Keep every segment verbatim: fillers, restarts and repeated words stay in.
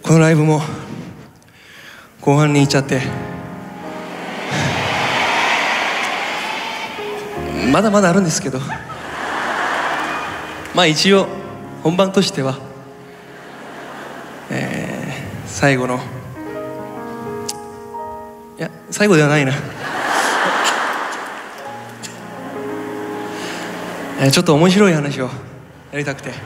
このライブも後半に行っちゃってまだまだあるんですけど、まあ一応本番としては、えー、最後のいや最後ではないなえー、ちょっと面白い話をやりたくて、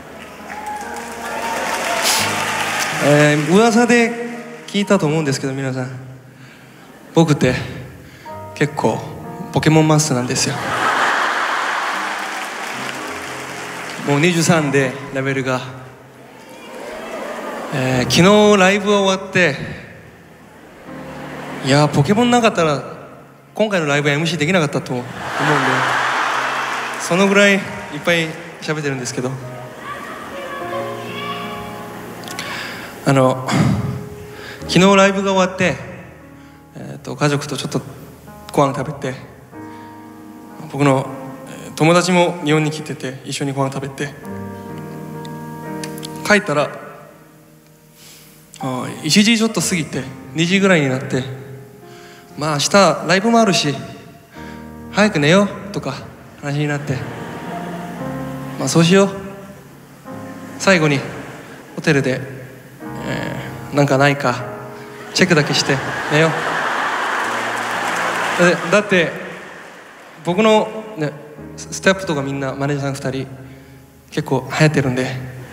えー、噂で聞いたと思うんですけど、皆さん僕って結構ポケモンマスターなんですよ。もうにじゅうさんでレベルが、えー、昨日ライブ終わって、いやポケモンなかったら今回のライブは エムシー できなかったと思うんで、そのぐらいいっぱい喋ってるんですけど、あの昨日ライブが終わって、えー、と家族とちょっとご飯食べて、僕の友達も日本に来てて一緒にご飯食べて、帰ったらいちじちょっと過ぎてにじぐらいになって、まあ明日ライブもあるし早く寝ようとか話になって、まあそうしよう、最後にホテルで、えー、なんかないかチェックだけして寝よう。だって僕の、ね、ステップとかみんなマネージャーさんふたり結構流行ってるんで、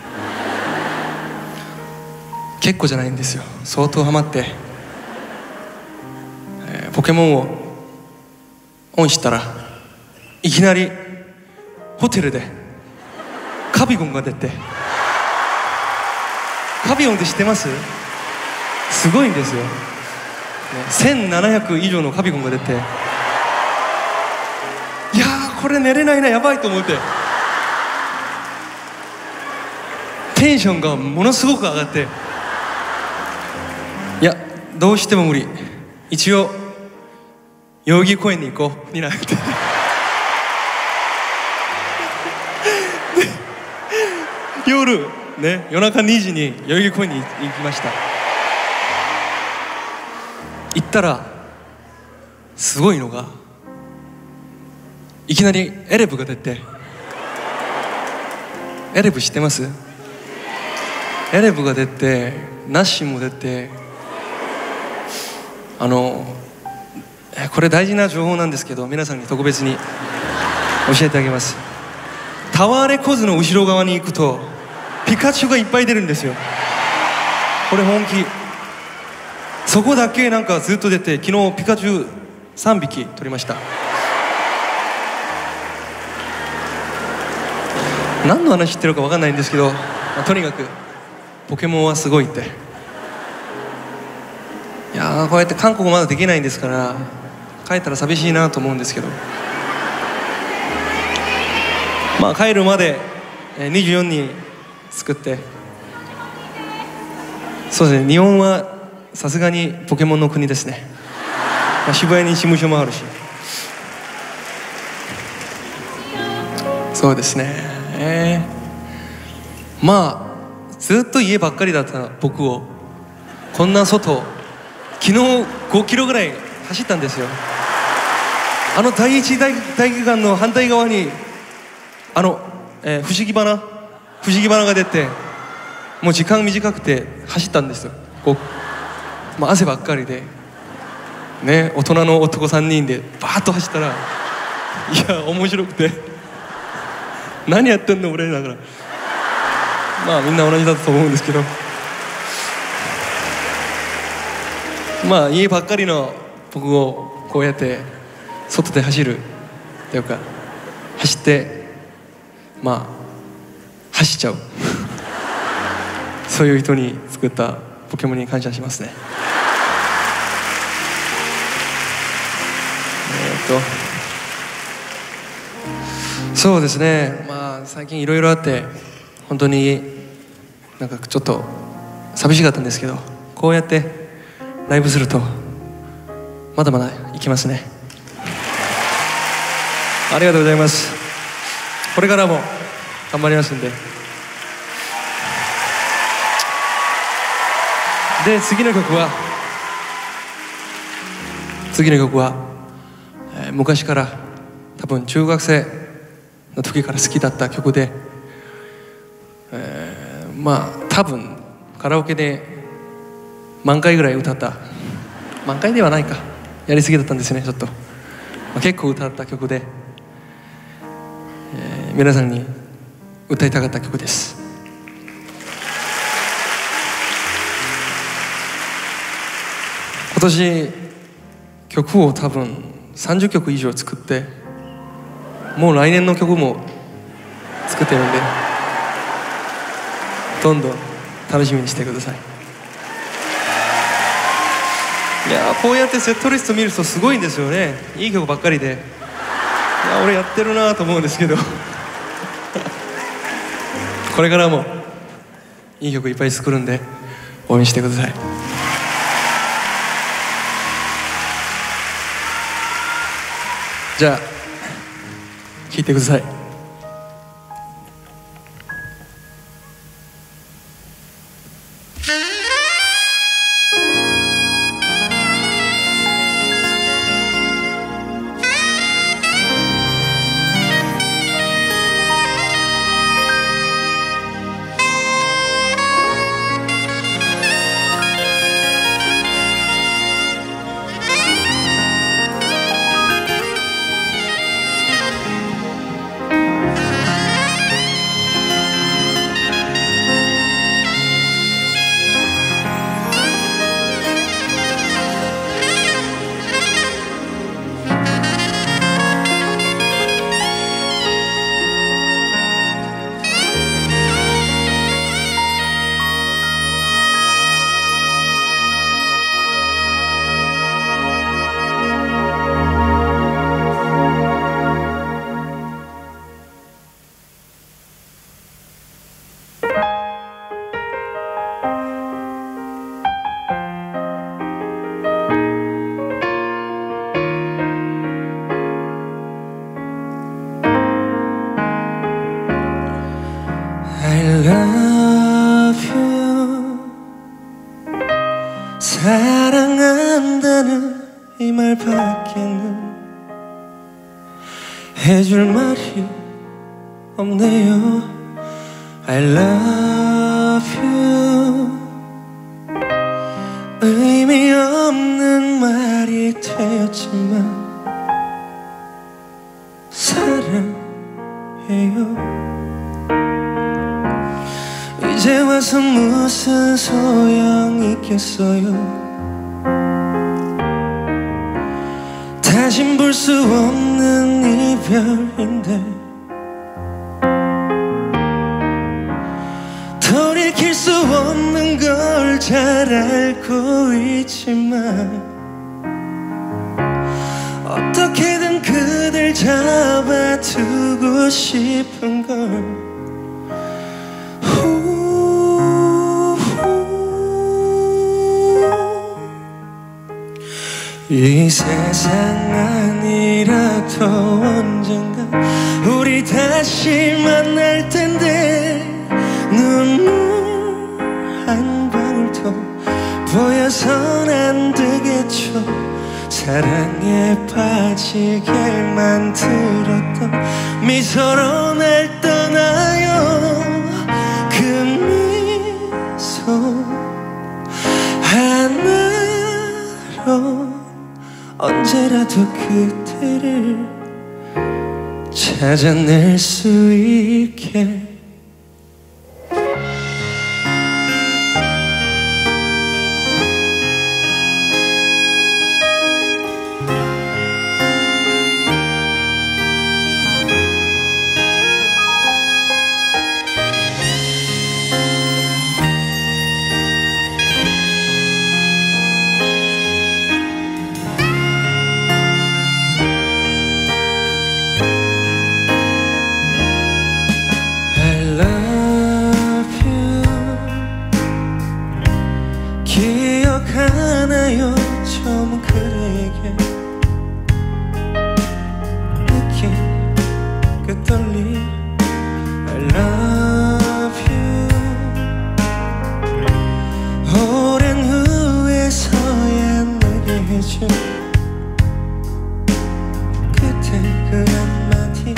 結構じゃないんですよ、相当ハマって、えー、ポケモンをオンしたらいきなりホテルでカビゴンが出て、カビゴンって知ってます？すごいんですよ、ね、せんななひゃく以上のカビゴンが出て、いやーこれ寝れないな、やばいと思って、テンションがものすごく上がって、いやどうしても無理、一応代々木公園に行こうになって夜ね、夜中にじに代々木公園に行きました。行ったらすごいのが、いきなりエレブが出て、エレブ知ってます？エレブが出て、ナッシーも出て、あのこれ大事な情報なんですけど、皆さんに特別に教えてあげます。タワーレコズの後ろ側に行くとピカチュウがいっぱい出るんですよ。これ本気。そこだけなんかずっと出て、昨日ピカチュウさんびき取りました。何の話してるか分かんないんですけど、まあ、とにかくポケモンはすごいって。いやー、こうやって韓国まだできないんですから、帰ったら寂しいなと思うんですけど、まあ帰るまでにじゅうよんにん作って、そうですね、日本はさすがにポケモンの国ですね。まあ、渋谷に事務所もあるし。そうですね、えー、まあずっと家ばっかりだった僕を、こんな外昨日ごキロぐらい走ったんですよ。あの第一大体育館の反対側にあの、えー、不思議花不思議花が出て、もう時間短くて走ったんですよ。こう、まあ、汗ばっかりでね、大人の男さんにんでバーッと走ったら、いや面白くて何やってんの俺だから、まあみんな同じだと思うんですけど、まあ家ばっかりの僕をこうやって外で走るというか、走ってまあ走っちゃうそういう人に作ったポケモンに感謝しますね。えーっとそうですね、まあ最近いろいろあって本当になんかちょっと寂しかったんですけど、こうやってライブするとまだまだいきますね。ありがとうございます。これからも頑張りますんで。 で次の曲は次の曲は、えー、昔から多分中学生の時から好きだった曲で、えー、まあ多分カラオケで万回ぐらい歌った万回ではないかやりすぎだったんですねちょっと、まあ、結構歌った曲で、えー、皆さんに歌いたかった曲です。今年曲を多分さんじゅっきょく以上作ってもう来年の曲も作ってるんでどんどん楽しみにしてください。いやこうやってセットリスト見るとすごいんですよね。いい曲ばっかりで、いや俺やってるなと思うんですけどこれからもいい曲いっぱい作るんで応援してください。じゃあ聴いてください。I love you 사랑한다는 이 말밖에는 해줄 말이 없네요. I love you 의미 없는 말이 되었지만 사랑해요. 이제 와서 무슨 소용이 있겠어요. 다신 볼 수 없는 이별인데 돌이킬 수 없는 걸 잘 알고 있지만 어떻게든 그댈 잡아두고 싶은 걸 이 세상 아니라도 언젠가 우리 다시 만날 텐데 눈물 한 방울도 보여선 안 되겠죠. 사랑에 빠지게 만들었던 미소로 날 떠나요. 그 미소 하나로 언제라도 그대를 찾아낼 수 있게. 기억하나요 처음 그대에게 느낀 그 떨림. I love you. 오랜 후 잊은 그때 그 한마디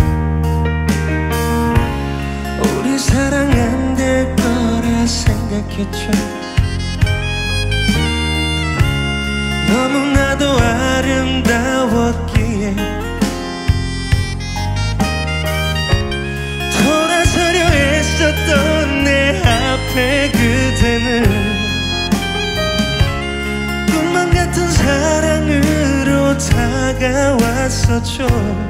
우리 사랑 안 될 거라 생각했죠. 너무나도 아름다웠기에 돌아서려 했었던 내 앞에 그대는 꿈만 같은 사랑으로 다가왔었죠.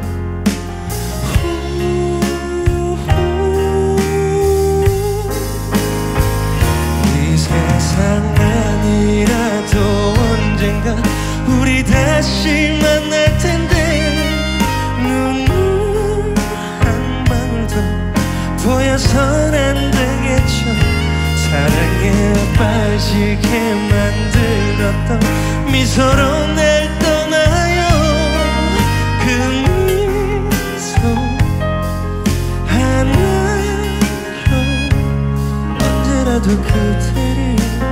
이 세상 아니라도 언젠가 우리 다시 만날 텐데 눈물 한 방울도 보여선 안 되겠죠. 사랑에 빠지게 만들었던 미소로 날 떠나요. 그 미소 하나로 언제라도 그대를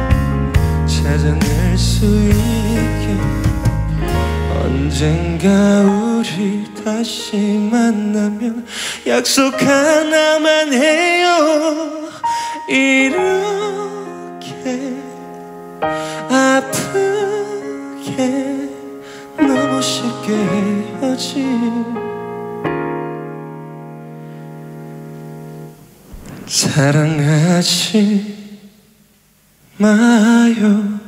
찾아낼 수 있게 언젠가 우리 다시 만나면 약속 하나만 해요. 이렇게 아프게 너무 쉽게 헤어진 사랑하지 마요.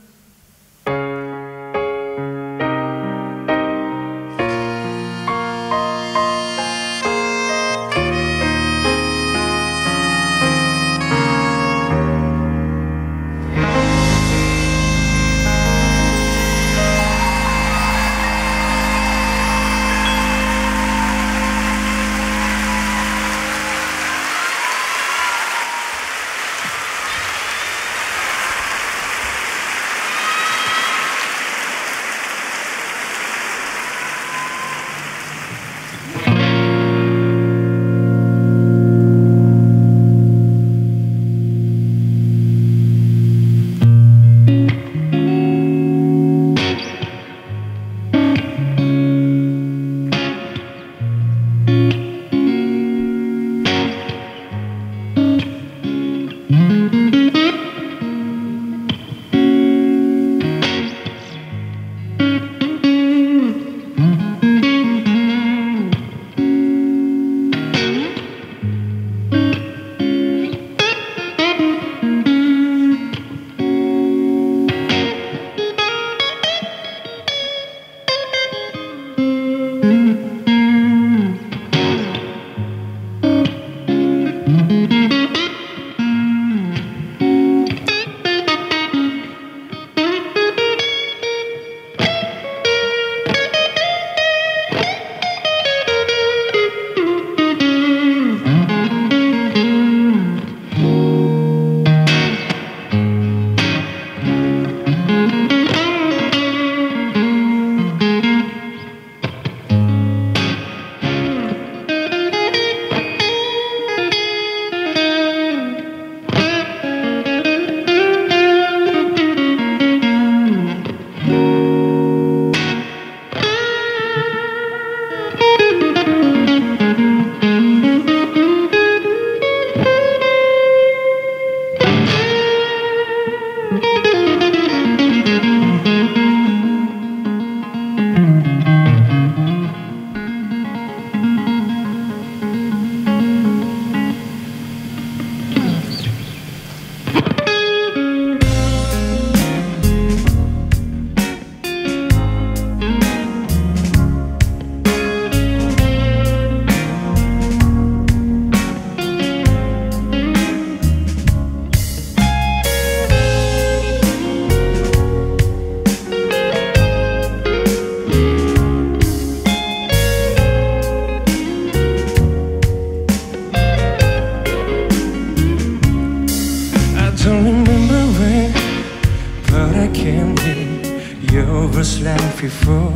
was like before.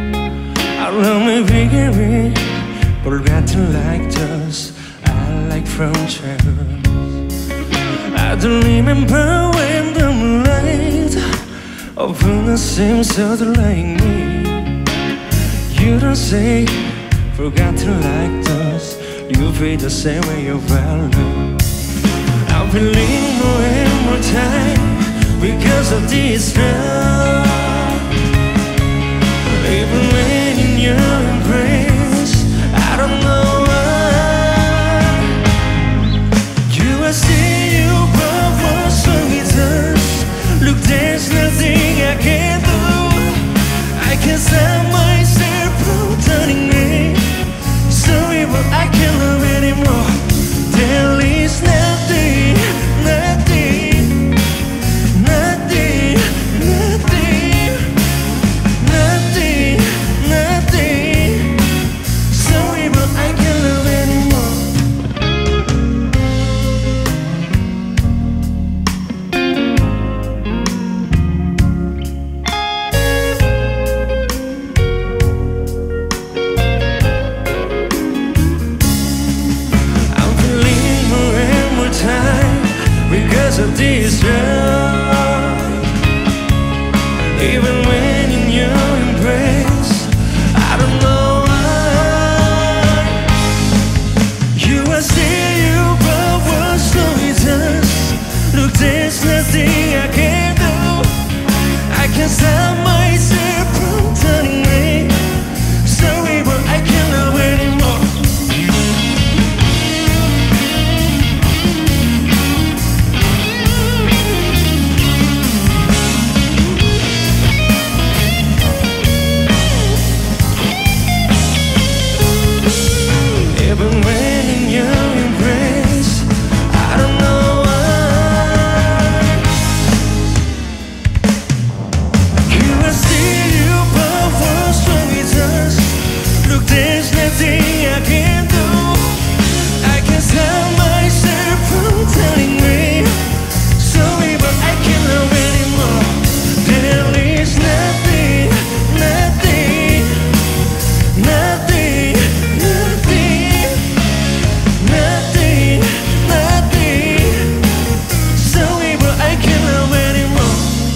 I love me bigger, forgotten like those I like from childhood. I don't remember when the moonlight Often it seems so delaying me. You don't say forgotten like us. You feel the same way you value. I've been leaning more and more time because of this love. Even when in your embrace, I don't know why. You are still you, but what's wrong with us? Look, there's nothing I can do. I can't stop myself from turning me. Sorry, but I can't love anymore. There is nothing, nothing, nothing, nothing, nothing, nothing. Sorry, but I can't love anymore. Because of this love, even when in your embrace, I don't know why. You are still you, but what's wrong with us? Look, there's nothing I can do. I can't stop myself from turning me. Sorry, but I can't love anymore. Even when in your embrace, I don't know why. You are still you, but what's wrong with us? Look, there's nothing I can do. I can't stop myself from telling me. Sorry, but I can't love anymore. There is nothing, nothing, nothing, nothing, nothing, nothing. Sorry, but I can't love anymore.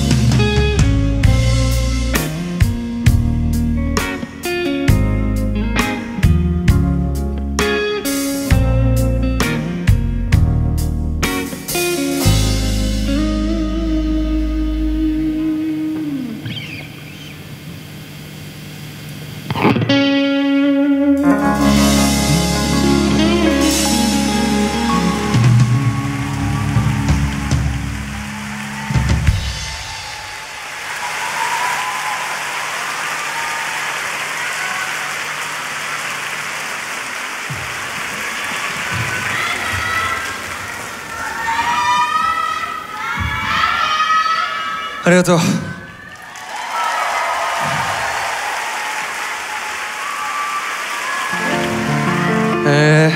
ありがとう。え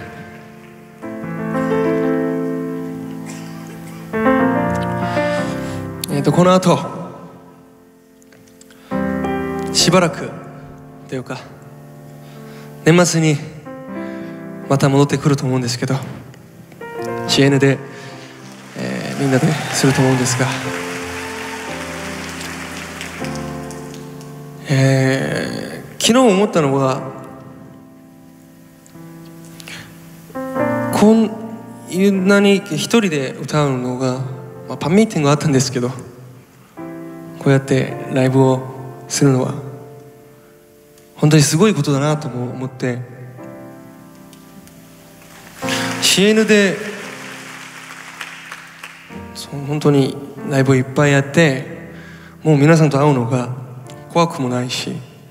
ー、えーとこの後しばらくというか年末にまた戻ってくると思うんですけど シーエヌ で、えー、みんなですると思うんですが、えー、昨日思ったのはこんなに一人で歌うのが、まあ、パンミーティングがあったんですけどこうやってライブをするのは本当にすごいことだなと思って シーエヌ で本当にライブをいっぱいやってもう皆さんと会うのが怖くもないし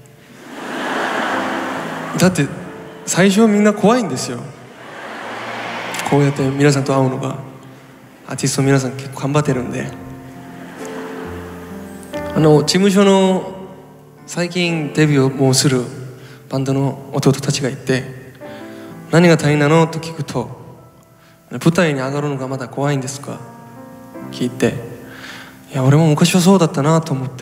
だって最初はみんな怖いんですよこうやって皆さんと会うのがアーティストの皆さん結構頑張ってるんであの事務所の最近デビューをもうするバンドの弟たちがいて何が大変なのと聞くと舞台に上がるのがまだ怖いんですか聞いていや俺も昔はそうだったなと思って、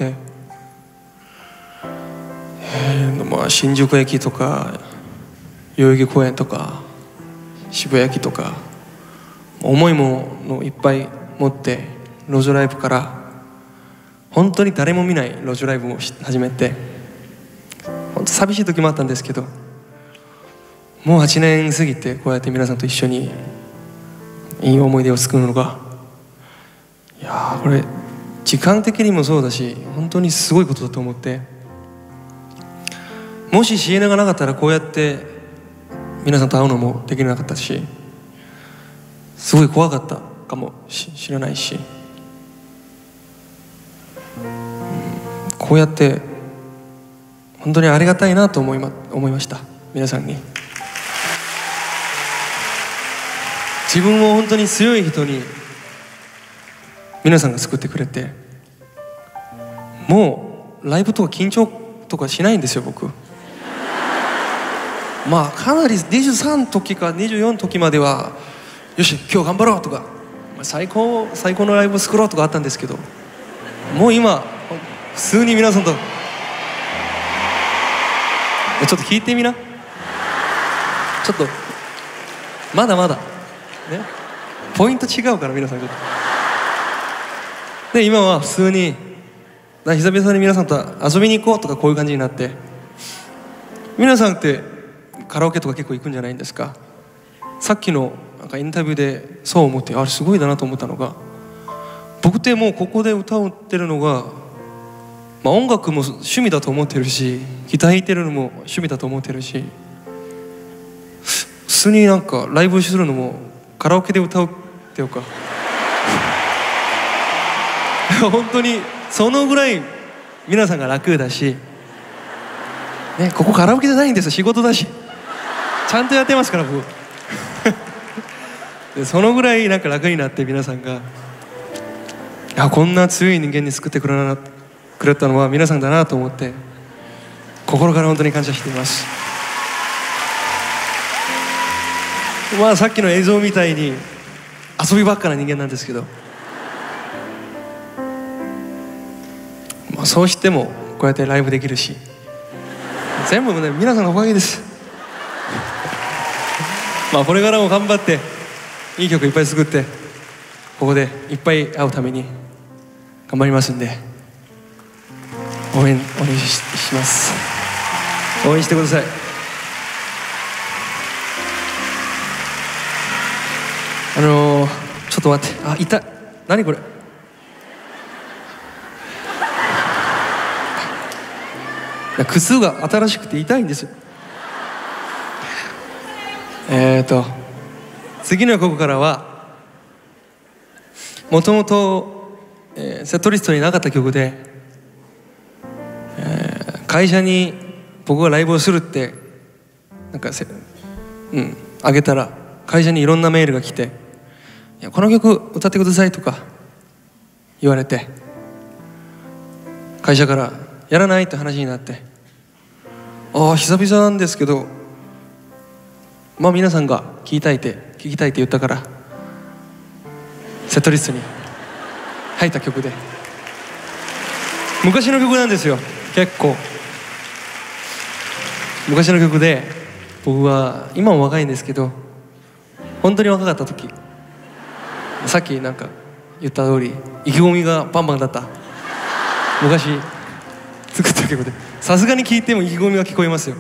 えーまあ、新宿駅とか代々木公園とか渋谷駅とか重いものをいっぱい持って路上ライブから本当に誰も見ない路上ライブを始めて、本当寂しい時もあったんですけど、もうはちねん過ぎてこうやって皆さんと一緒にいい思い出を作るのが、いやーこれ時間的にもそうだし本当にすごいことだと思って、もしシエナがなかったらこうやって皆さんと会うのもできなかったし、すごい怖かったかもし知らないし、こうやって本当にありがたいなと思いま、思いました。皆さんに自分を本当に強い人に皆さんが作ってくれて、もうライブとか緊張とかしないんですよ僕。まあかなりにじゅうさんの時かにじゅうよんの時まではよし今日頑張ろうとか最高最高のライブを作ろうとかあったんですけど、もう今普通に皆さんとちょっと聞いてみな、ちょっとまだまだねポイント違うから皆さんちょっとで、今は普通に久々に皆さんと遊びに行こうとかこういう感じになって、皆さんってカラオケとか結構行くんじゃないんですか。さっきのなんかインタビューでそう思って、あれすごいだなと思ったのが、僕ってもうここで歌をってるのが、まあ、音楽も趣味だと思ってるし、ギター弾いてるのも趣味だと思ってるし、普通になんかライブするのもカラオケで歌うっていうか本当にそのぐらい皆さんが楽だし、ね、ここカラオケじゃないんですよ、仕事だしちゃんとやってますから僕でそのぐらいなんか楽になって、皆さんがあこんな強い人間に作ってくれなくれたのは皆さんだなと思って、心から本当に感謝しています。まあさっきの映像みたいに遊びばっかな人間なんですけど、まあ、そうしてもこうやってライブできるし、全部ね皆さんのおかげですまあこれからも頑張っていい曲いっぱい作って、ここでいっぱい会うために頑張りますんで、応援お願い し, します応援してください。あのー、ちょっと待って、あ痛い、何これ靴が新しくて痛いんですよ。えーと次の曲からはもともとセットリストになかった曲で、えー、会社に僕がライブをするってなんかせ、うん、あげたら会社にいろんなメールが来て、いやこの曲歌ってくださいとか言われて、会社からやらないって話になって、ああ久々なんですけど、まあ皆さんが聞きたいって聞きたいって言ったからセットリストに入った曲で、昔の曲なんですよ。結構昔の曲で、僕は今も若いんですけど、本当に若かった時、さっきなんか言った通り意気込みがバンバンだった昔作った曲で、さすがに聴いても意気込みが聞こえますよ。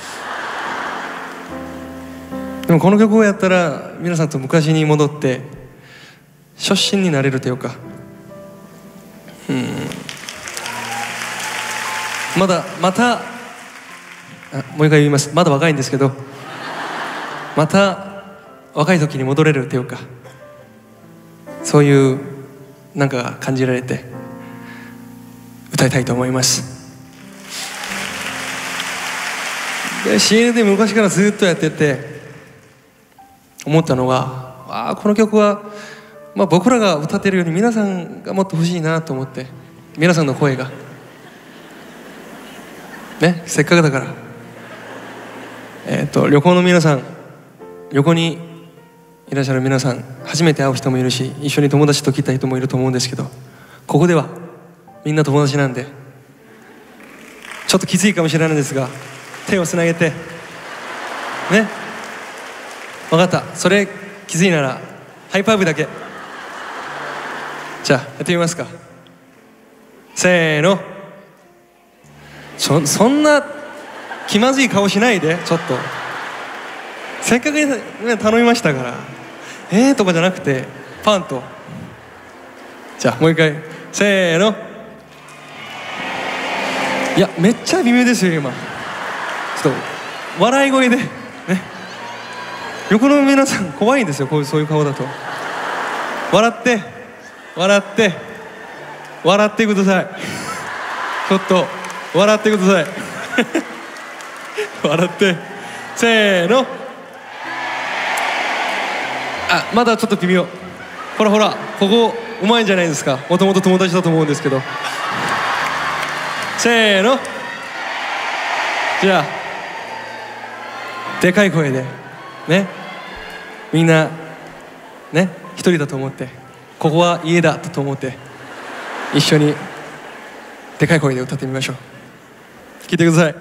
でもこの曲をやったら皆さんと昔に戻って初心になれるというか、うん、まだまたあもう一回言います。まだ若いんですけど、また若い時に戻れるというか、そういうなんかが感じられて歌いたいと思います。で シーエヌ で昔からずっとやってて思ったのが、ああこの曲は、まあ、僕らが歌ってるように皆さんがもっと欲しいなと思って、皆さんの声がね、せっかくだからえっと旅行の皆さん、旅行にいらっしゃる皆さん、初めて会う人もいるし、一緒に友達と来た人もいると思うんですけど、ここではみんな友達なんで、ちょっときついかもしれないんですが手をつなげてね、分かった、それきついならハイパーブだけ、じゃあやってみますか。 せーの。そ, そんな気まずい顔しないで、ちょっと。せっかく、ね、頼みましたから。えーとかじゃなくてパンと。じゃあもう一回せーの。いやめっちゃ微妙ですよ今。ちょっと笑い声でね。横の皆さん怖いんですよ、こういうそういう顔だと。笑って笑って笑ってください。ちょっと笑ってください。笑ってせーの。あ、まだちょっと微妙。ほらほら、ここうまいんじゃないですか。もともと友達だと思うんですけど。せーの。じゃあでかい声でね、みんなね一人だと思って、ここは家だと思って一緒にでかい声で歌ってみましょう。聞いてください。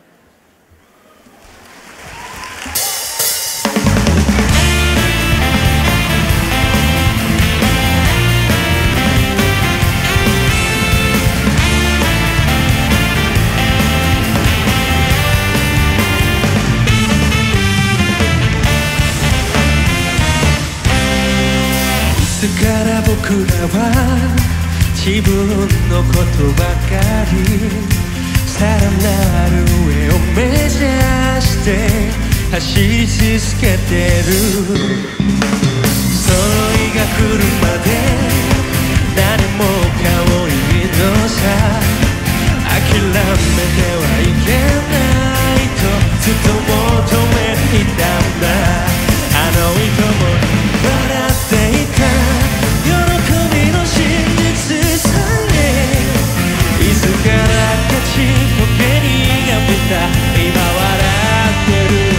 いつから僕らは自分のことばかり、さらなる上を目指して走り続けてる。その日が来るまで誰も顔をいいのさ。諦めてはいけないとずっと求めていたんだ。あの人も笑っていた喜びの真実さえ、いつからかちっぽけにやめた今笑ってる。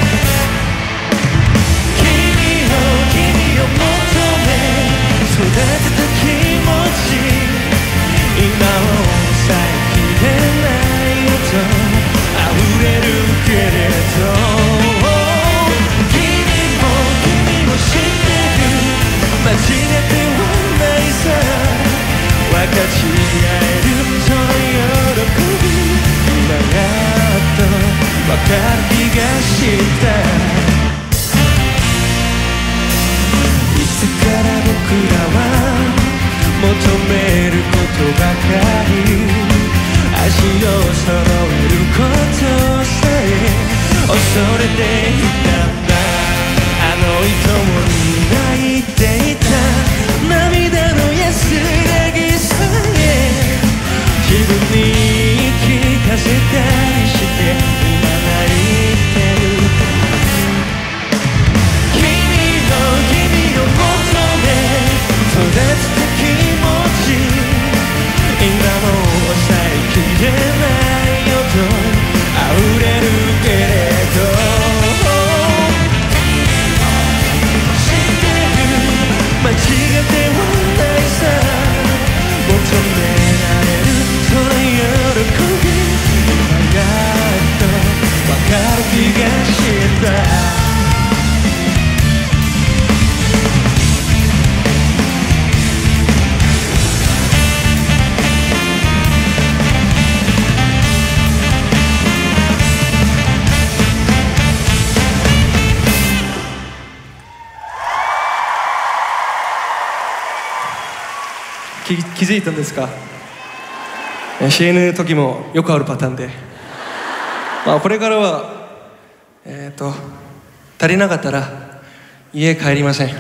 君を君を求め育てた気持ち、今を抑えきれないよと溢れるけれど、間違ってはないさ。分かち合えるその喜び、今やっと分かる気がした。いつから僕らは求めることばかり、足を揃えることさえ恐れていたんだ。あの人も泣いていた涙の安らぎさえ、自分に言い聞かせたりして今泣いてる。君の君を求め育てた気持ち、今も抑えきれないよと溢れるけれど、間違ってはないさ。求められるその喜び、今やっと分かる気がした。 気, 気づいたんですか。 シーエヌ の時もよくあるパターンで、まあ、これからはえっと足りなかったら家帰りません。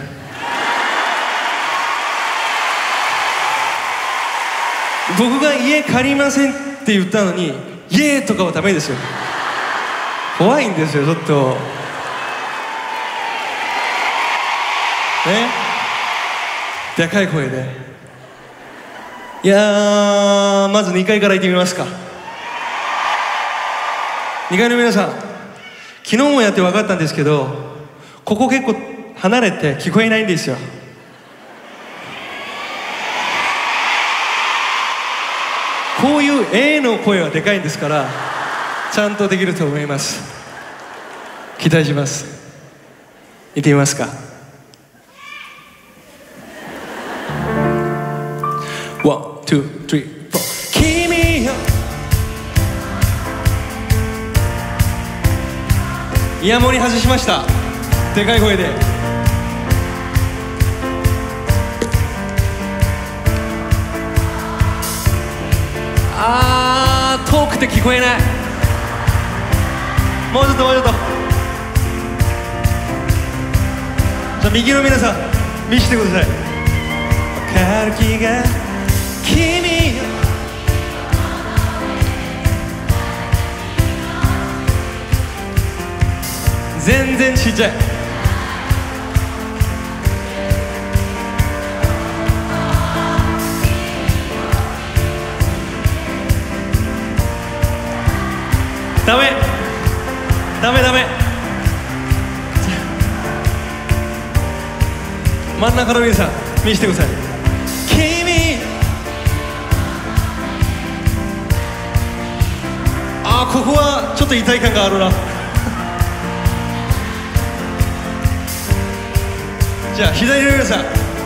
僕が家帰りませんって言ったのに家とかはダメですよ。怖いんですよちょっとね。でかい声で。いやー、まずにかいから行ってみますか。にかいの皆さん、昨日もやって分かったんですけど、ここ結構離れて聞こえないんですよ。こういう A の声はでかいんですから、ちゃんとできると思います。期待します。行ってみますか。ワン、ツー、スリー、フォー。 イヤモニ外しました。でかい声で。あー、遠くて聞こえない。もうちょっともうちょっと。じゃあ右の皆さん見せてください。わかる気が君よ。全然ちっちゃい。ダメダメダメ。真ん中の皆さん見せてください。君、あー、ここはちょっと痛い感があるな。じゃあ左の皆さん、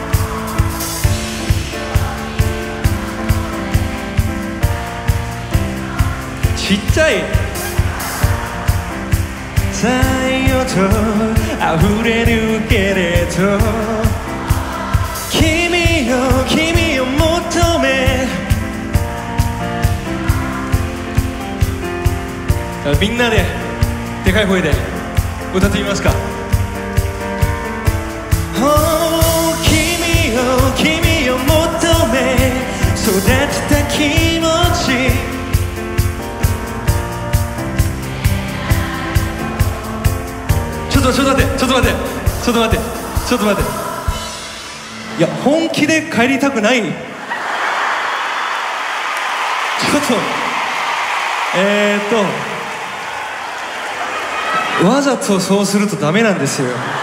ちっちゃい。太陽と溢れるけれど、君よ君を求め。みんなででかい声で歌ってみますか。Oh、君よ君を求め育てた気持ち。ちょっとちょっと待ってちょっと待ってちょっと待ってちょっと待って。いや本気で帰りたくない。ちょっとえーっとわざとそうするとダメなんですよ。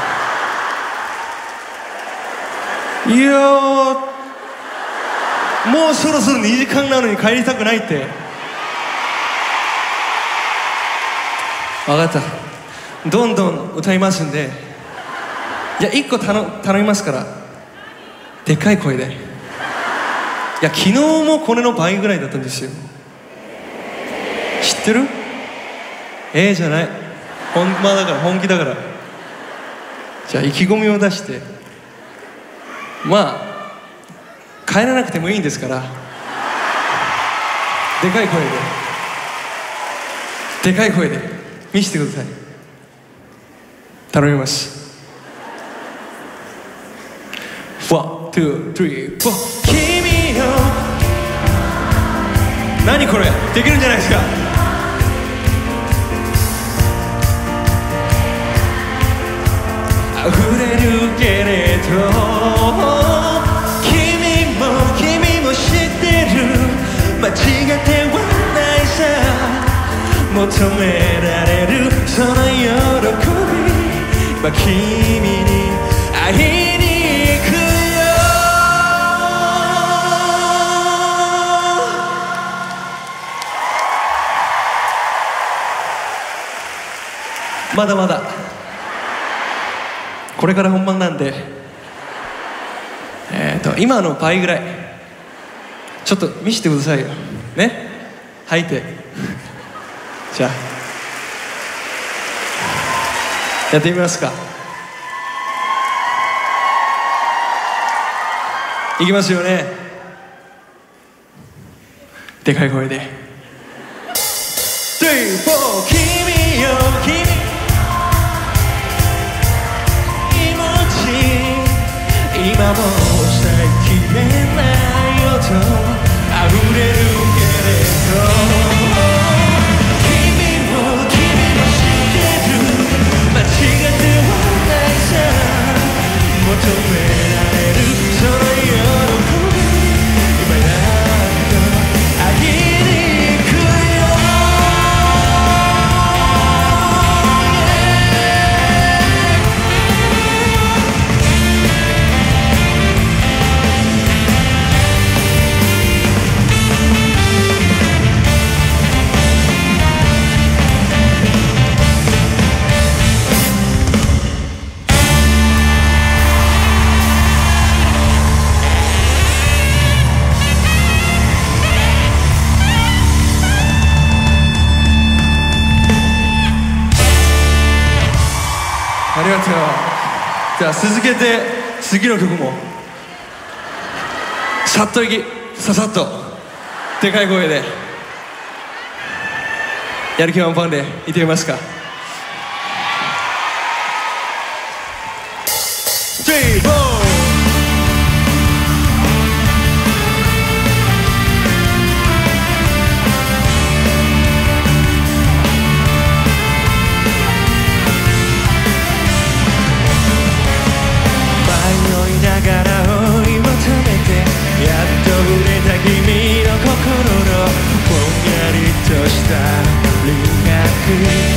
いやー、もうそろそろにじかんなのに帰りたくないって。分かった、どんどん歌いますんで。じゃあいっこ頼頼みますから、でかい声で。いや昨日もこれの倍ぐらいだったんですよ。知ってる？ええー、じゃない、ほんまだから、本気だから。じゃあ意気込みを出して、まあ帰らなくてもいいんですから、でかい声ででかい声で見せてください。頼みます。ワン、ツー、スリー、フォー。君よ、何これ、できるんじゃないですか。溢れるけれど、君も君も知ってる。間違ってはないさ、求められるその喜び。今君に会いに行くよ。まだまだこれから本番なんで、えーと今の倍ぐらいちょっと見せてくださいよね。吐いてじゃあやってみますか。いきますよね。でかい声でスリー、フォー。君よ君、気持ち今も抑えきれないよと溢れるけれど、間違ってはないさ、求められるその喜び。今やっと会いに行くよ。 じゃあ続けて次の曲もさっといきささっとでかい声でやる気満々でいってみますか。スリー、フォーながら追い求めてやっと触れた君の心のぼんやりとした輪郭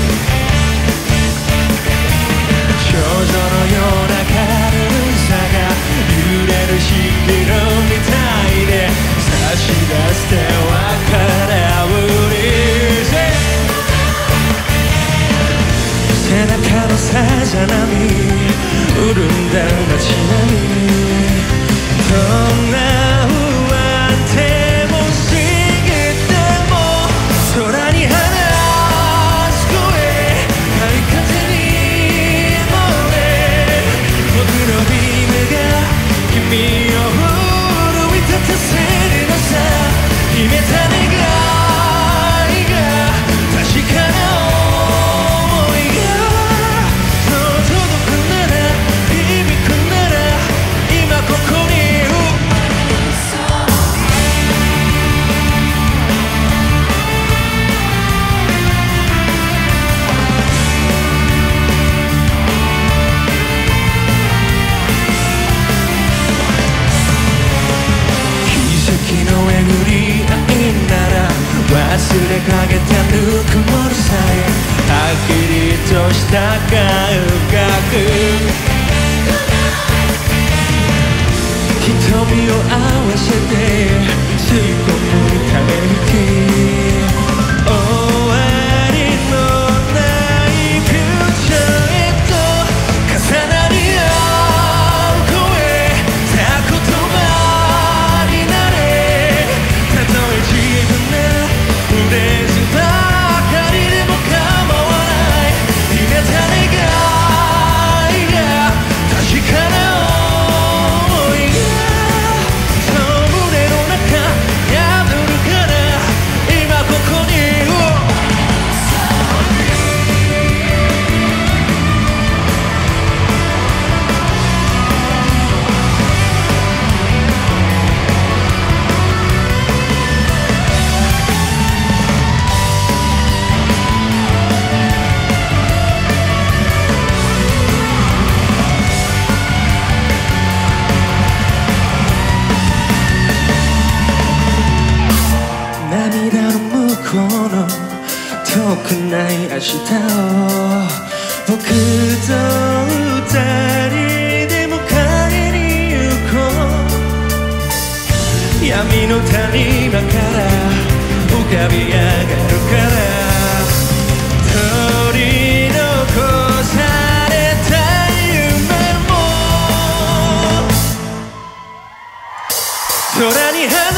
少女のような軽さが揺れる蜃気楼みたいで差し出して分からうり背中のさざ波潤んだ街並みどんな不安定も過ぎても空に放つ声春風に漏れ僕のビームが君を奮い立たせるのさ秘めた願いが確かな想いがそう届くなら響くなら今ここに忘れかけたぬくもりさえはっきりとした感覚瞳を合わせて吸い込むため息終わりのないフューチャーへと重なり合う声さあ言葉になれたとえ自分な触れずばかりでも構わない秘めた願いが確かな想いがそう胸の中破るから今ここに涙の向こうの遠くない明日を僕と二人で迎えに行こう闇の谷間から浮かび上がるから取り残された夢も空に放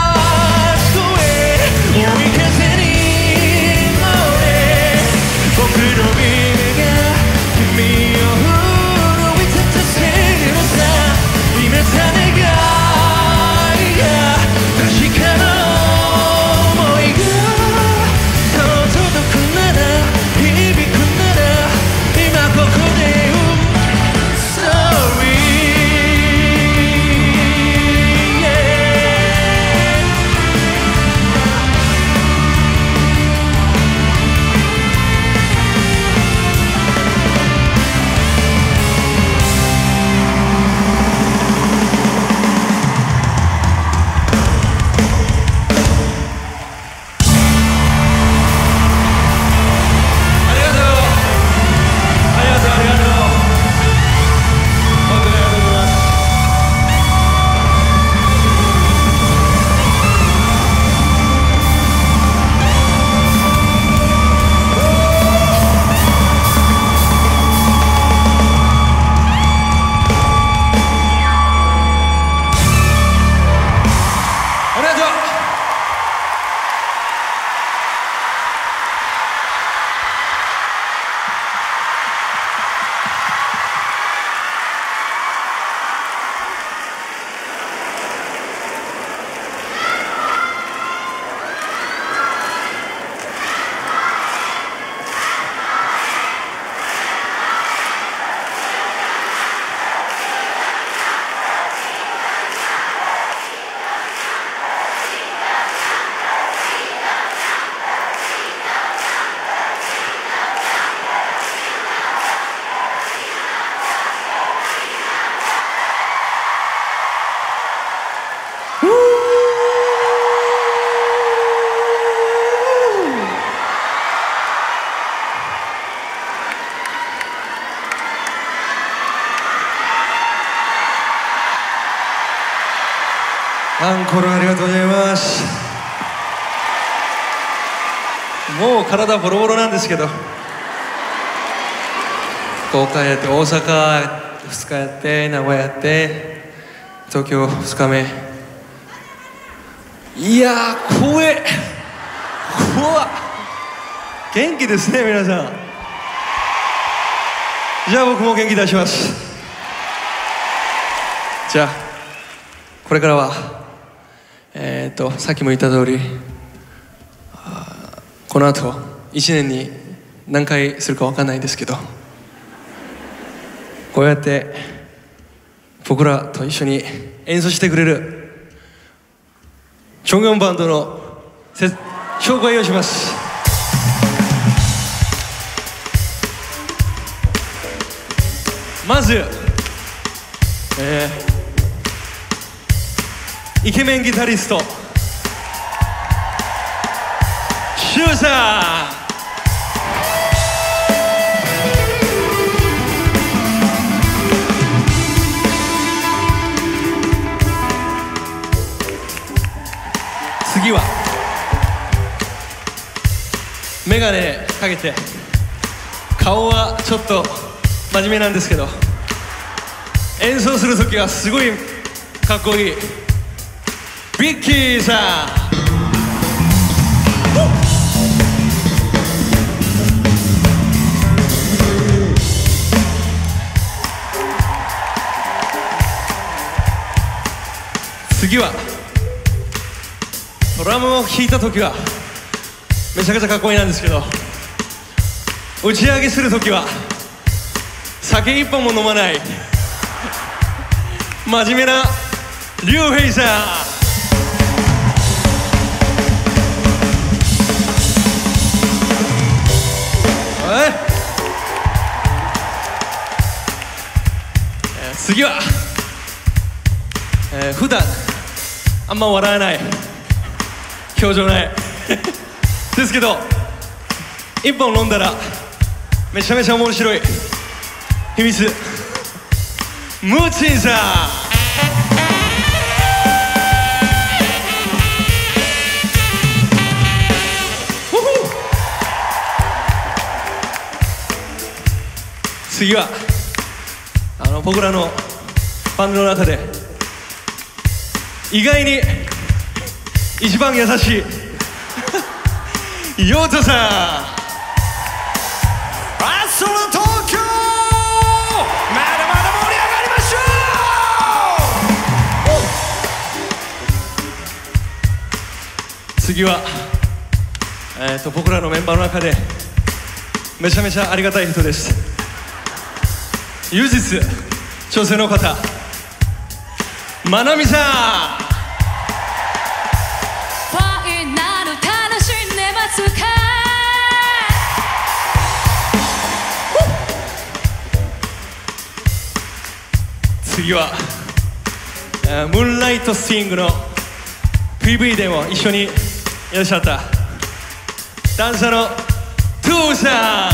追い風に乗れ僕の耳が君を奮い立たせるのさ秘めた願いが確かな想いがそうアンコールありがとうございます。もう体ボロボロなんですけど、福岡やって大阪ふつかやって名古屋やって東京ふつかめ、いやー怖え怖っ。元気ですね皆さん。じゃあ僕も元気出します。じゃあこれからはえっとさっきも言った通り、この後いちねんに何回するか分かんないですけど、こうやって僕らと一緒に演奏してくれるチョンギョンバンドの紹介をします。まず、えー、イケメンギタリストシュウさん。次はメガネかけて顔はちょっと真面目なんですけど、演奏するときはすごいかっこいいビッキーさん。次はドラムを弾いたときはめちゃくちゃかっこいいなんですけど、打ち上げするときは酒一本も飲まない真面目なリュウヘイさん。はい、えー、次は、えー、普段あんま笑わない表情ないですけど、一本飲んだらめちゃめちゃ面白い秘密ムーチンさん。次はあの僕らのバンドの中で意外に一番優しいヨウトさん。 アストロ東京、まだまだ盛り上がりましょう。次は、えー、と僕らのメンバーの中でめちゃめちゃありがたい人です。唯一女性の方、まなみさん。次は、えー、ムーンライトスティングの ピーブイ でも一緒にいらっしゃったダンサーのトゥーさん。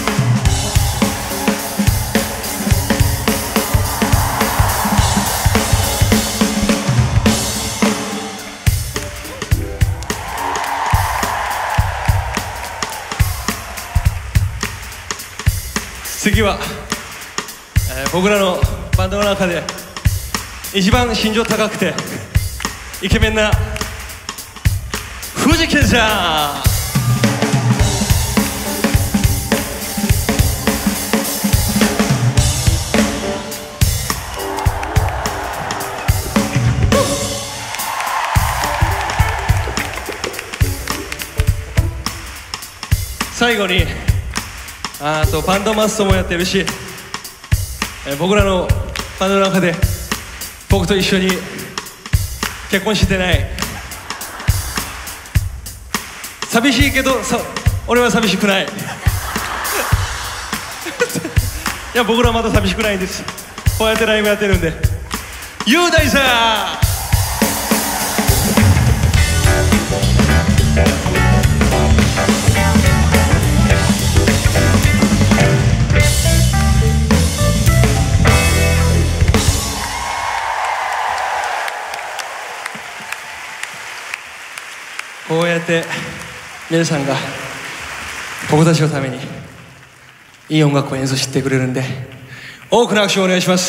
次は、えー、僕らのバンドの中で一番身長高くてイケメンな藤健さん。最後にあとバンドマストもやってるし、えー、僕らのバンドの中で僕と一緒に結婚してない、寂しいけどさ俺は寂しくないいや僕らまだ寂しくないんです。こうやってライブやってるんで。雄大さん。 こうやって皆さんが僕たちのためにいい音楽を演奏してくれるんで、多くの拍手をお願いします。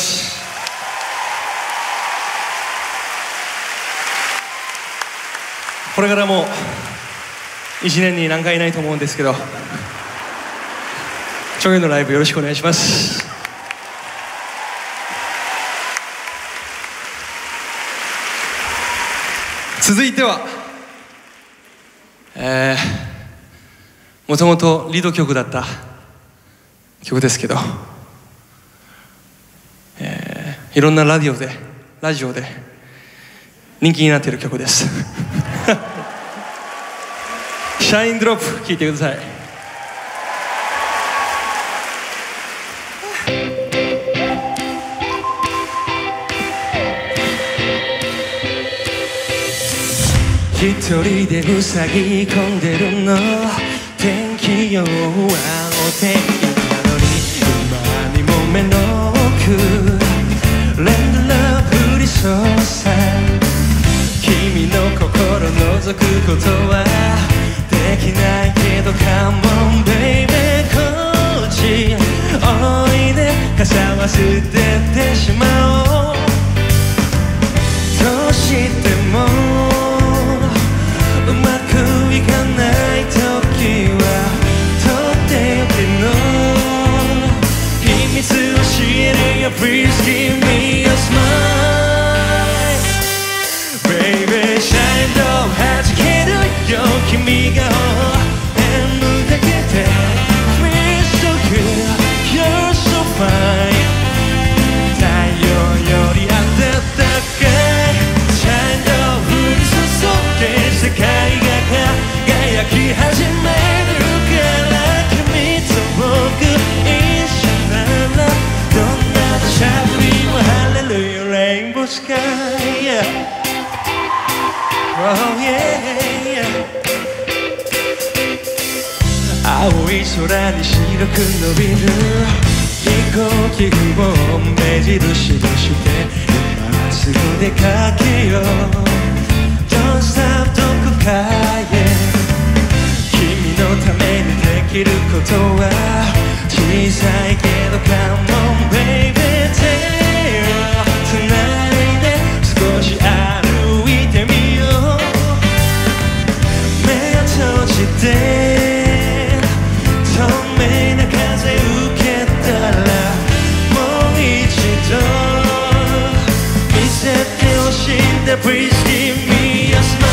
これからもいちねんに何回いないと思うんですけど、ちょいのライブよろしくお願いします。続いては、えー、もともとリード曲だった曲ですけど、えー、いろんなラジオでラジオで人気になっている曲ですシャインドロップ聴いてください。一人で塞ぎ込んでるの、天気予報はお天気なのに今にも目の奥連絡降りそうさ、君の心覗くことはできないけど Come on baby こっちおいで、傘は捨ててしまおう、どうしてもうまくいかない時はとっておきの秘密教えるよ Please give me a smile Baby shine down 弾けるよ君が眠だけで Feel so good You're so fine 太陽より暖かい Shine down 降り注げ世界が輝き始めるから君と僕一緒ならどんな土砂降りも晴れるよ Rainbow Sky Oh yeah 青い空に白く伸びる飛行機雲を目印にして今すぐ出かけよう Don't stop どこかへ君のためにできることは小さいけど Come on baby 手をつないで少し歩いてみよう目を閉じて透明な風受けたらもう一度見せてほしいんだ Please give me a smile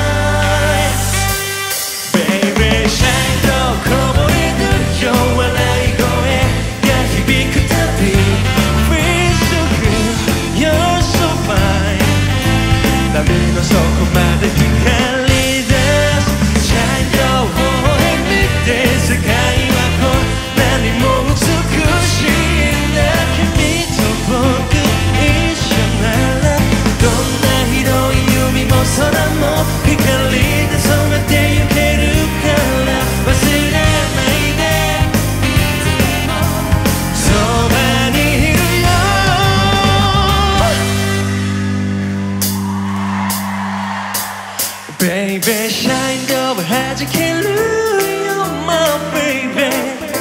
Baby shine down こぼれるよ笑い声が響くたび Feel so good You're so fine 波の底まで光り出す Shine down 微笑みで世界はこんなにも美しいんだ君と僕一緒ならどんな広い海も空も光で染めてゆけるから忘れないでそばにいるよ Baby shine down 弾けるよ My baby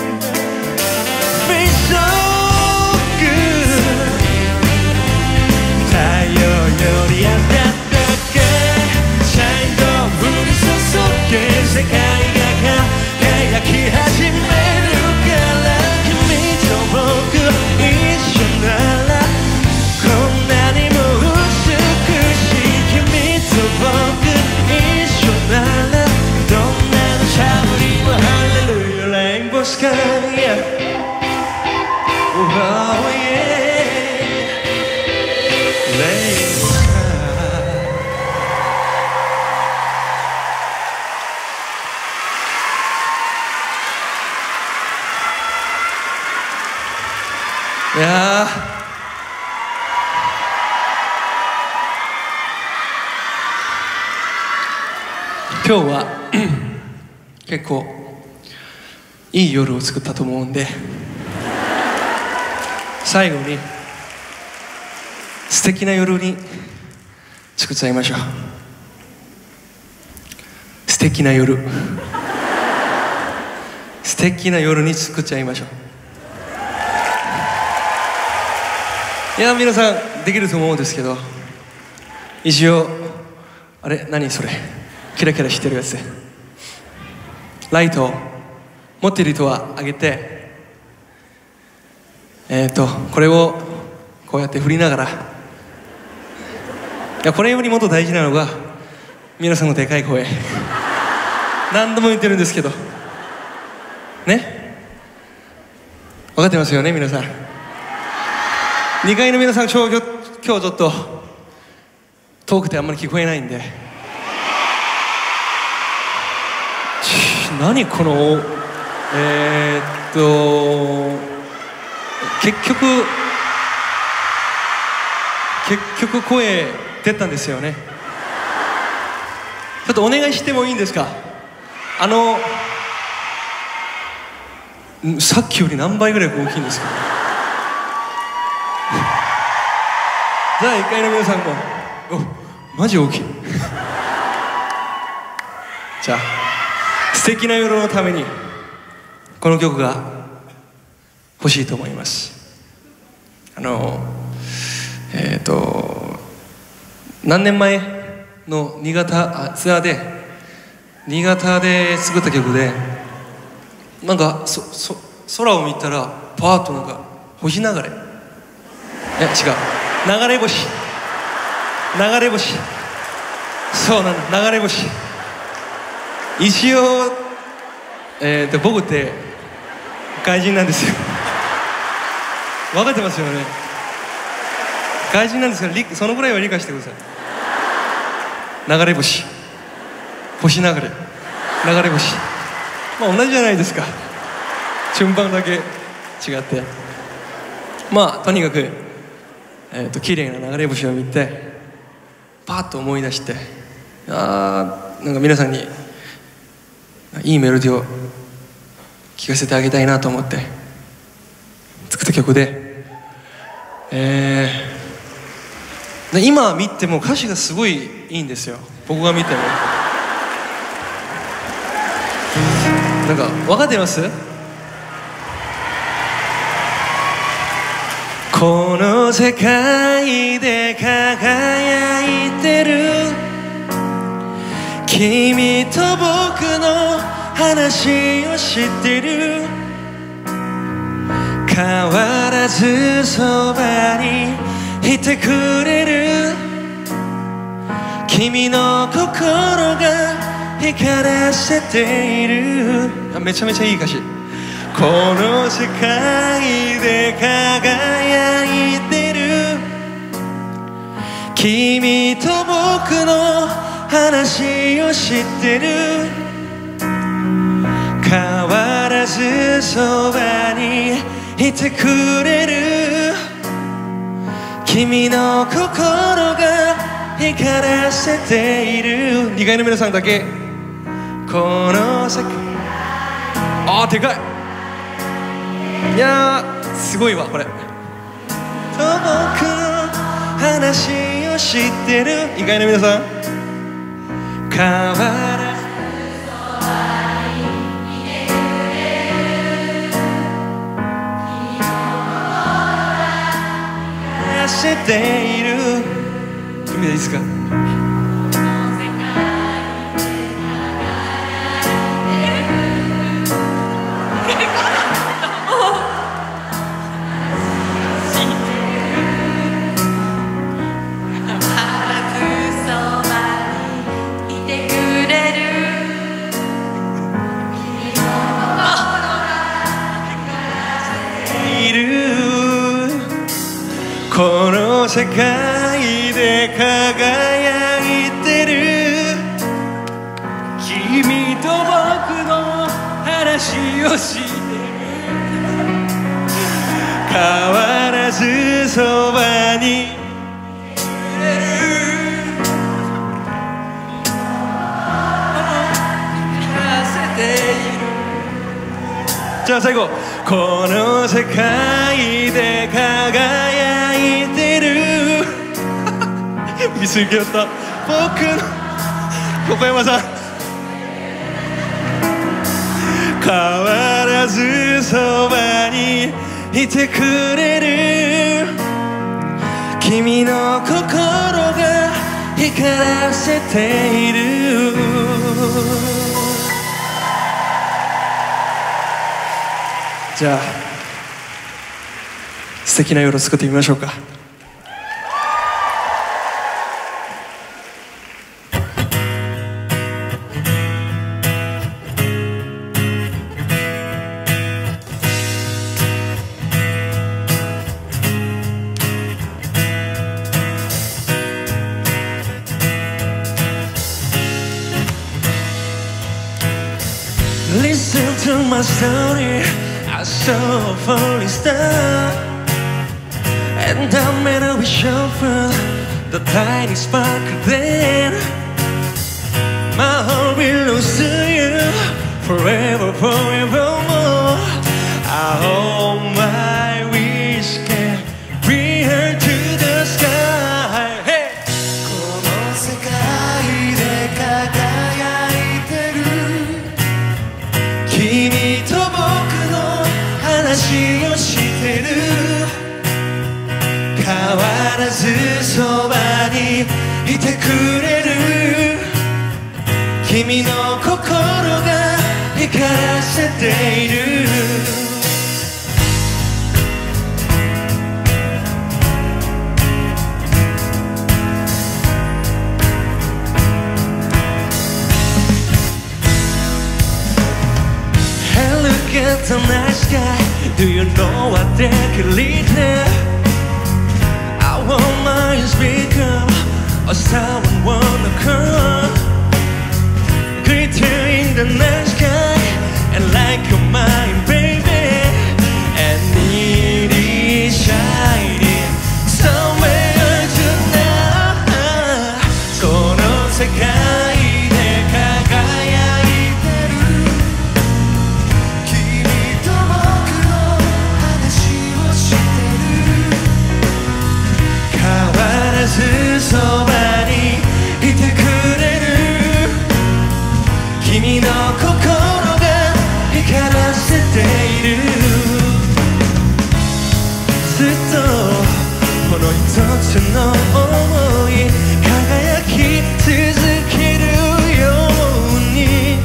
Feel so good 太陽より暖かい Shine down 降り注げ世界が輝き始めるから君と僕一緒ならこんなにも美しい君と僕一緒ならどんな土砂降りも晴れるよ Rainbow Sky Oh yeah Rainbow Sky いやー今日は結構いい夜を作ったと思うんで最後に素敵な夜に作っちゃいましょう。 素敵な夜素敵な夜に作っちゃいましょう。いや皆さんできると思うんですけど、一応あれ何それキラキラしてるやつ、ライトを持っている人は上げて、えっとこれをこうやって振りながら、いやこれよりもっと大事なのが皆さんのでかい声何度も言ってるんですけどね、分かってますよね皆さん。にかいの皆さん、今日今日ちょっと遠くてあんまり聞こえないんで、何このえー、っと結局結局声出たんですよね。ちょっとお願いしてもいいんですか。あのさっきより何倍ぐらい大きいんですか。じゃあいっかいの皆さんもおマジ大きいじゃあ素敵な夜のためにこの曲が欲しいと思います。あのえっ、ー、と何年前の新潟ツアーで新潟で作った曲で、なんかそそ空を見たらパーッとなんか星流れ、え違う流れ星流れ星そうなの流れ星。一応えー、と僕って外人なんですよ分かってますよね。外人なんですからそのぐらいは理解してください。流れ星星流れ流れ星、まあ同じじゃないですか、順番だけ違って。まあとにかく、えー、と綺麗な流れ星を見てパッと思い出して、あーなんか皆さんにいいメロディーを聴かせてあげたいなと思って作った曲で、えー、で今見ても歌詞がすごいいいんですよ。僕が見てもなんか分かってます？この世界で輝いてる君と僕の話を知ってる、変わらずそばにいてくれる、君の心が光らせている。あ、めちゃめちゃいい歌詞。この世界で輝いてる君と僕の話を知ってる、変わらずそばにいてくれる、君の心が光らせている。にかいの皆さんだけ。この世界、あーでかい。いやーすごいわこれ。と僕の話を知ってる。にかいの皆さん、変わらずそばにいてくれる、君の心が光らせている。君でいいですか？この世界で輝いてる君と僕の話を知ってる、変わらずそばにいれる、じゃあ最後、この世界で輝いてる見すぎよった僕の小山さん変わらずそばにいてくれる君の心が光らせているじゃあ素敵な夜を作ってみましょうか。Listen to my story. I saw a falling star, and I made a wish over the tiny spark. Then my heart belongs to you forever, forevermore. I hope my wish can bring her to the sky. Hey! この世界で輝いてる君と僕の話をしてる変わらずそばにいてくれる君の心が光らせているAt the night sky, do you know what they can lead there? I want my speaker, or someone wanna come glitter in the night sky, and like a mine, baby, and it is shining somewhere tonight. この世界で輝いそばにいてくれる君の心が光らせているずっとこの一つの想い輝き続けるように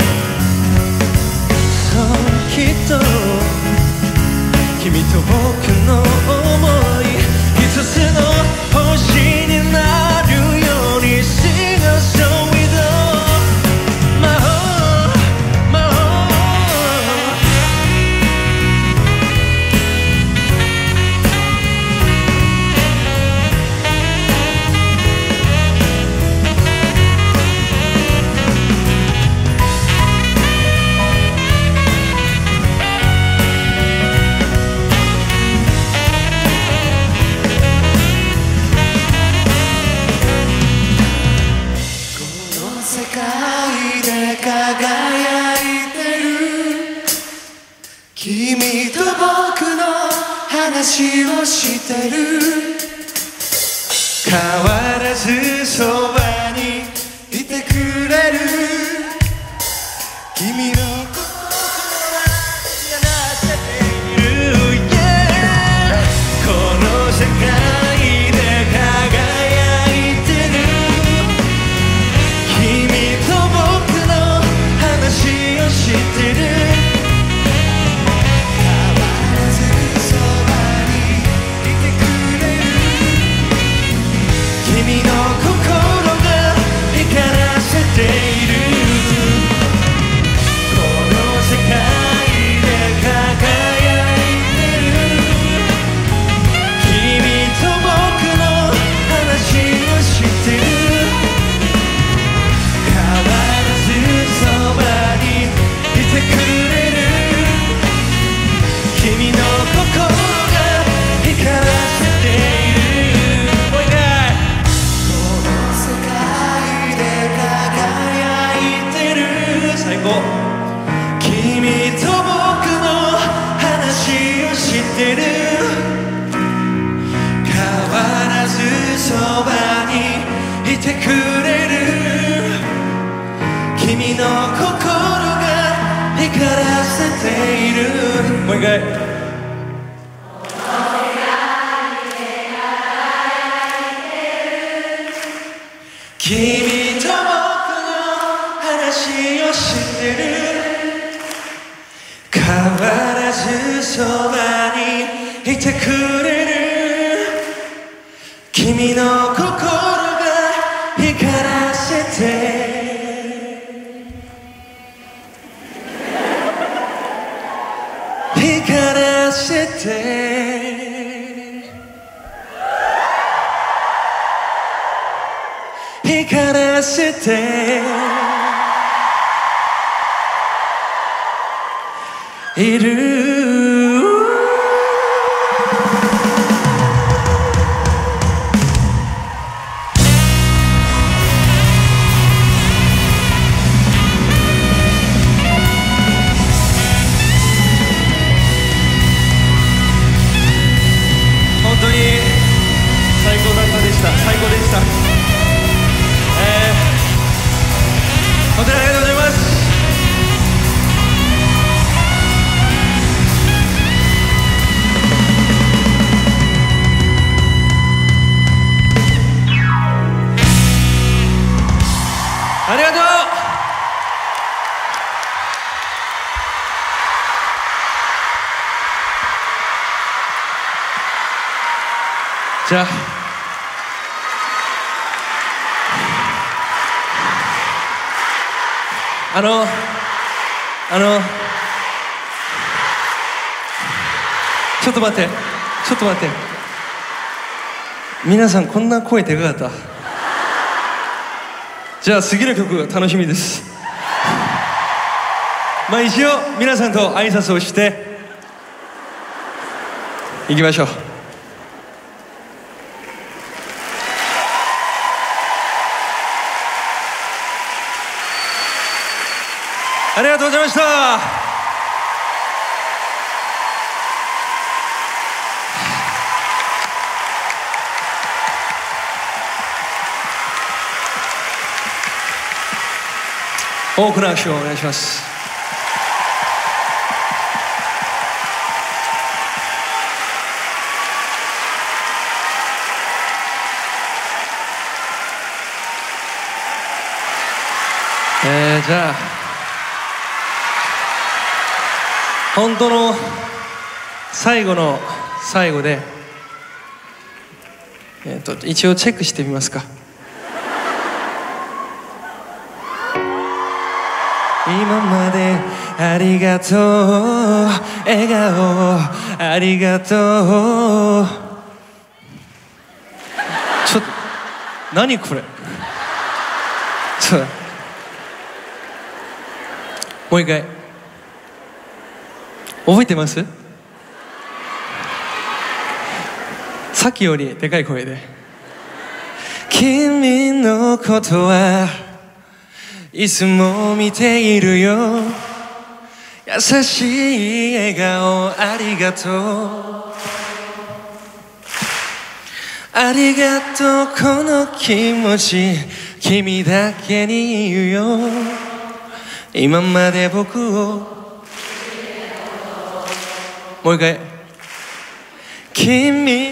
そうきっと君と僕の想い一つの星になるように Sing a song with all my heart, my heart輝いてる君と僕の話をしてる変わらずそばにいてくれる君の心が光らせている、yeah、この世界で輝いてる君と僕の話をしてる変わらずそばにいてくれる君の心が光らせているこの世界で輝いてる君と僕の話をしてる変わらずそばにいてくれる君の心が光らせているもう一回この世界で輝いてる最高君と僕の話をしてる変わらずそばにいてくれる君の心が光光らせている。もう一回。君と僕の話をしてる。変わらずそばにいてくれる。君の心が光らせて光らせて光らせている。本当に最高だったでした。最高でした。えー、本当にありがとうございます。ありがとう。じゃああのあのちょっと待ってちょっと待って皆さんこんな声でかかった。じゃあ次の曲楽しみです。まあ一応皆さんと挨拶をしていきましょう。ありがとうございました。大きな拍手をお願いします。えー、じゃあ本当の最後の最後で、えー、と一応チェックしてみますか。今までありがとう、笑顔ありがとう。ちょっと何これ。ちょっともう一回覚えてます？さっきよりでかい声で。君のことはいつも見ているよ。優しい笑顔ありがとう。ありがとうこの気持ち君だけに言うよ。今まで僕をもう一回。君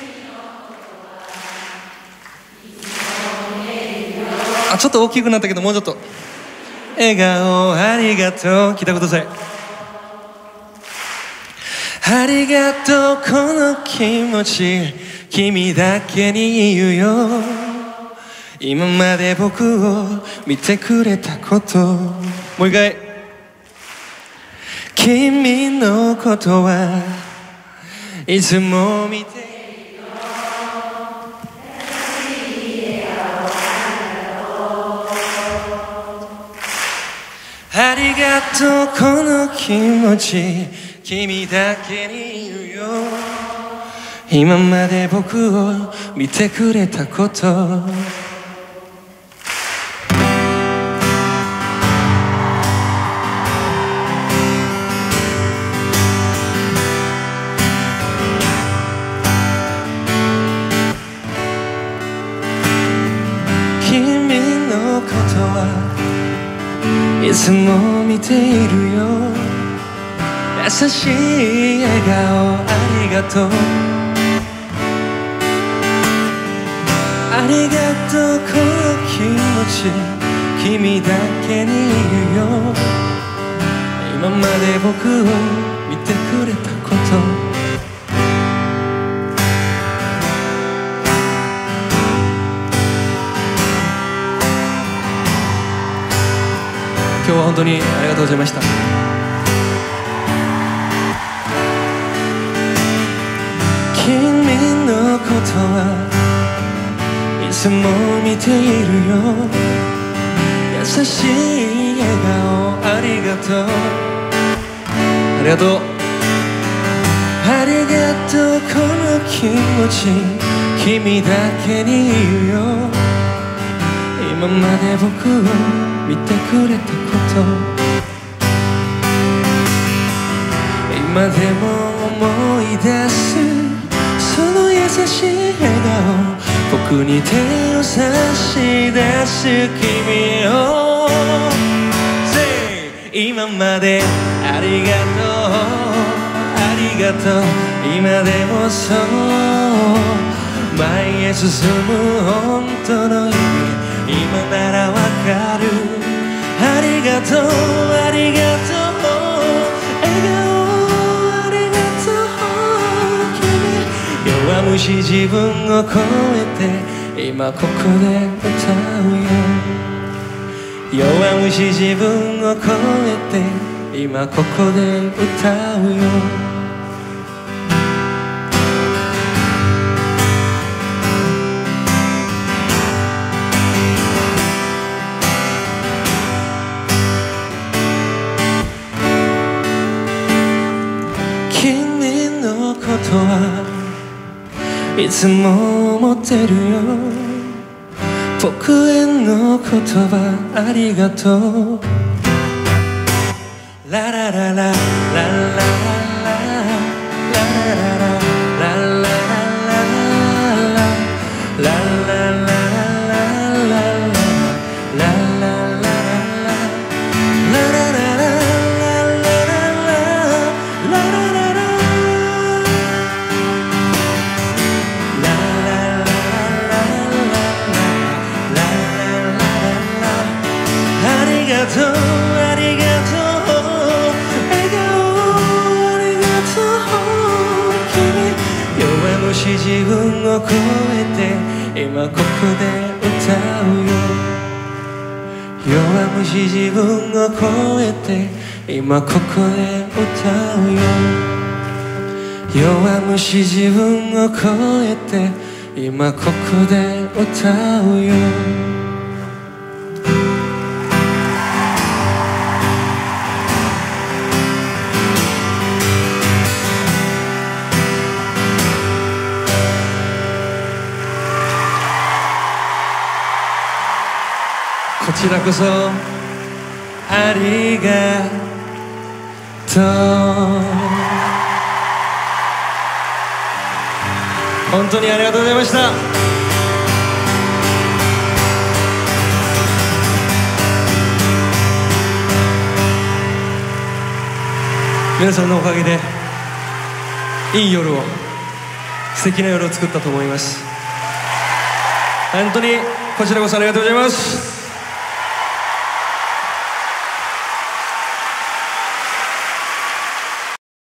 あちょっと大きくなったけどもうちょっと。笑顔ありがとう聞いたことさえ。ありがとうこの気持ち君だけに言うよ。今まで僕を見てくれたこと。もう一回。君のことはいつも見ているよ。ありがとうこの気持ち君だけに言うよ。今まで僕を見てくれたこと。いつも見ているよ。 優しい笑顔ありがとう、ありがとうこの気持ち君だけに言うよ。今まで僕を見てくれたこと、今日は本当にありがとうございました。君のことはいつも見ているよ。優しい笑顔ありがとう、ありがとう、ありがとうこの気持ち君だけに言うよ。今まで僕を見てくれたこと、今でも思い出すその優しい笑顔、僕に手を差し出す君を、今までありがとうありがとう、今でもそう前へ進む本当の意味今ならわかる。ありがとうありがとう笑顔ありがとう君、弱虫自分を超えて今ここで歌うよ。弱虫自分を超えて今ここで歌うよ。君のことはいつも思ってるよ。僕への言葉ありがとう。ララララララララララララララ自分を超えて今ここで歌うよ。弱虫自分を超えて今ここで歌うよ。弱虫自分を超えて今ここで歌うよ。こちらこそありがとう。本当にありがとうございました。皆さんのおかげでいい夜を、素敵な夜を作ったと思います。本当にこちらこそありがとうございます。